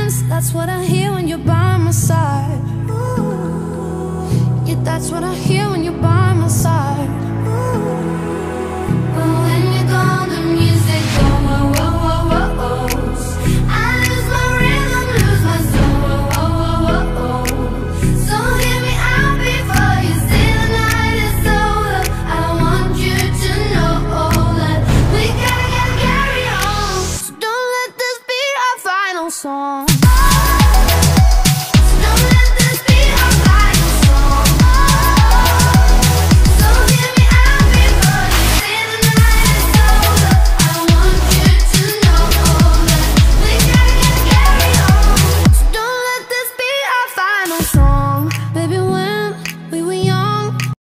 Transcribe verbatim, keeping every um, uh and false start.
silence, that's what I hear when you're by my side. Yeah, that's what I hear when you're by